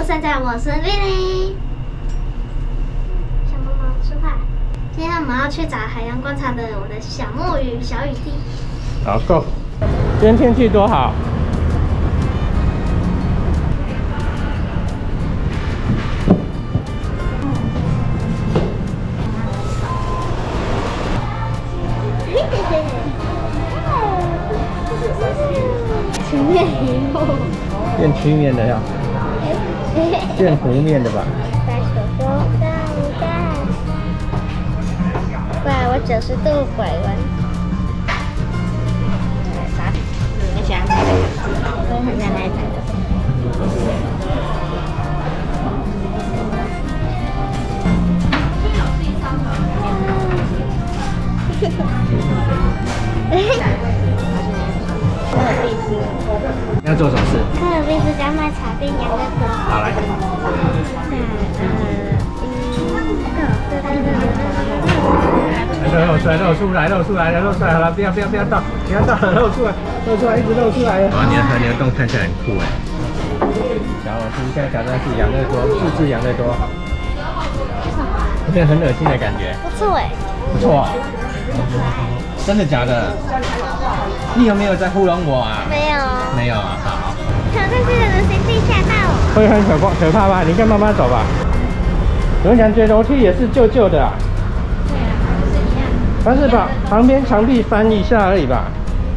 山家，我是丽丽。小毛毛出发，今天我们要去找海洋观察的我的小木鱼小雨滴。 好 ，Go！ 今天天气多好。 曲面鱼肉， 变曲面的呀，变弧面的吧？ 大手手大，哇，我90度拐弯。你喜欢哪一台？我很喜欢哪一台的。科尔必斯， 要做什么事？ 科尔必斯家卖茶店养乐多。 好来。露出来，露出来，露出来了，露出来，好了，不要倒，不要倒，露出来，露出来，一直露出来。哇，你的河牛洞看起来很酷哎。小老师现在挑战是养乐多，自制养乐多，有点很恶心的感觉。 不错哎。 不错。真的假的？你有没有在糊弄我啊？ 没有。 没有啊，好。 挑战这个人谁被吓到？ 会很可怕吧？你跟妈妈走吧。有人感觉楼梯也是旧旧的啊。 对啊，不是一样。 但是把旁边墙壁翻一下而已吧。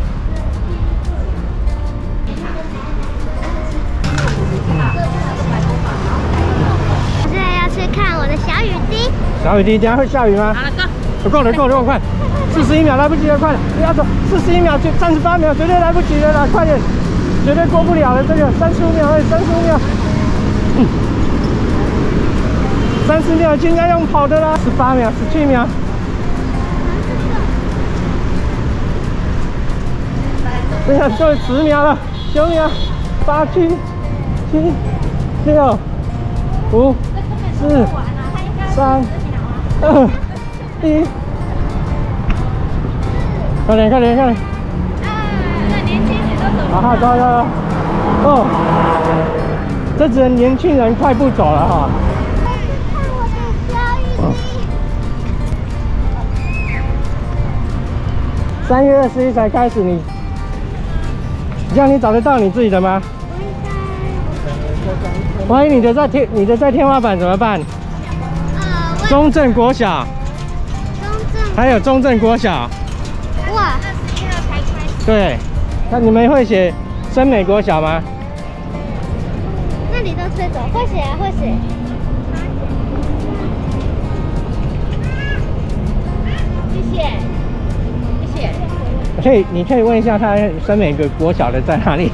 我现在要去看我的小雨滴。 小雨滴，等下会下雨吗？好了，够。够了，这么快！41秒来不及了，快点！不要走，41秒就38秒，绝对来不及了啦！快点，绝对过不了了。这个35秒，35秒。30秒就应该用跑的啦。18秒，17秒。剩下就10秒了，9秒，8、7、6、5、4、3、2、1。快点！那年轻人都走。好，走。哦，这只能年轻人快步走了哈。 看我的小雨滴。 3月21才开始，这样你找得到你自己的吗？万一你的在天花板怎么办？中正国小。还有中正国小。 哇，21号才开始。 对，那你们会写深美国小吗？ 那你都吹走，会写啊，会写。谢谢。 你可以问一下他深美国小的在哪里，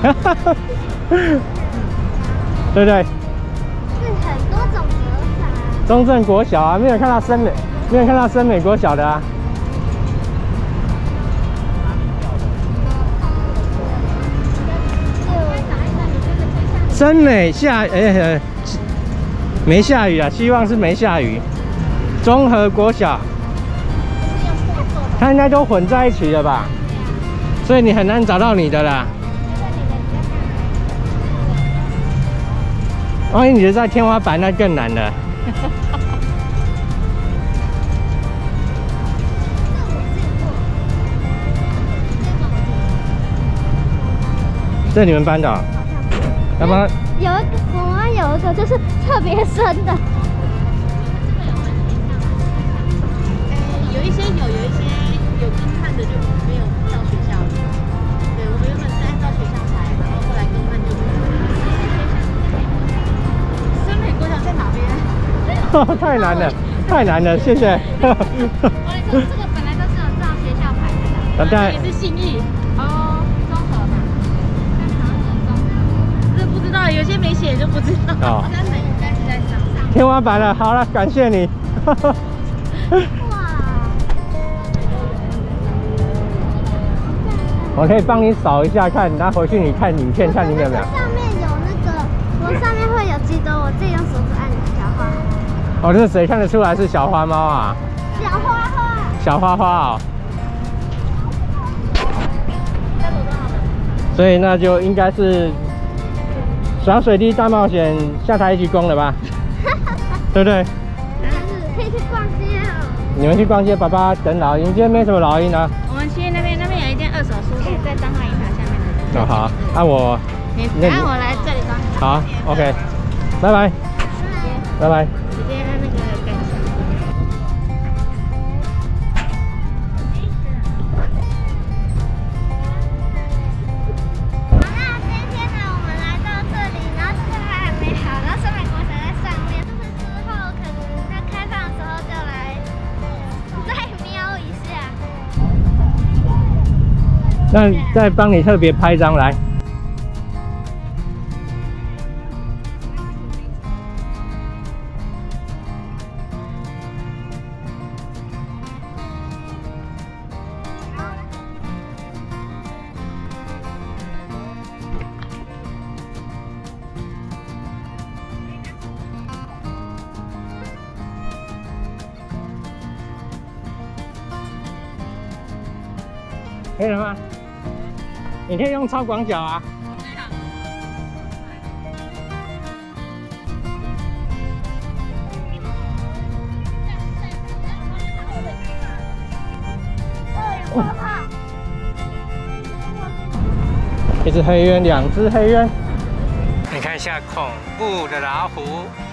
对不对？ 是很多种折法。 中正国小啊，没有看到深美国小的啊。深美没下雨啊，希望是没下雨。中和国小，它应该都混在一起了吧？所以你很难找到你的啦。万一你的在天花板，那更难了。这你们班的、哦？要不然我们有一个就是特别深的。 有一些有跟看的就没有到学校了。对，我们原本是按照学校排，然后后来跟看就没有。深美国小在哪边？ 太难了，谢谢。 我跟你说，这个本来都是有照学校排的。 但也是信义哦，综合嘛。这不知道，有些没写就不知道。 哦。 深美应该是在上。 天花板了，好了，感谢你。我可以帮你扫一下看，然后回去你看影片，看你有没有。 上面有那个，我上面会有记得，我自己用手指按小花。 哦，这谁看得出来是小花猫啊？ 小花花。 小花花哦。所以那就应该是耍水滴大冒险下台一鞠躬了吧？对不对？ 可以去逛街哦。 你们去逛街，爸爸等老鹰。今天没什么老鹰啊。 我们去那边有一间二手书店，在彰化银行下面的。 哦好，那我。 你按我来这里吧。 好 ，OK， 拜拜，拜拜。 直接按那个感受。 好，那今天呢，我们来到这里，然后这个还没好，然后圣美国城在上面，就是之后可能在开放的时候就来再瞄一下。 那再帮你特别拍一张来。可以了吗？你可以用超广角啊。一只黑鸢，两只黑鸢。你看一下恐怖的老虎。